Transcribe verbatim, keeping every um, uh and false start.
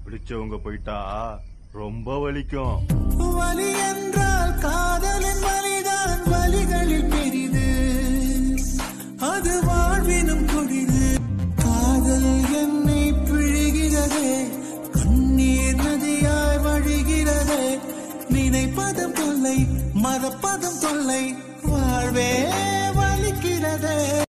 பிடிச்சவங்க போயிட்டா ரொம்ப வலிக்கும். வலி என்றால் காதலின் வலிதான் வலிகளில் பெரிது, அது வாழ்வினும் கொடிது. காதல் என்னை பிழிகிறதே, கண்ணீர் நதியாய் வழிகிறதே. நினைப்பதும் தொல்லை, மறப்பதும் தொல்லை, வாழ்வே வலிக்கிறதே.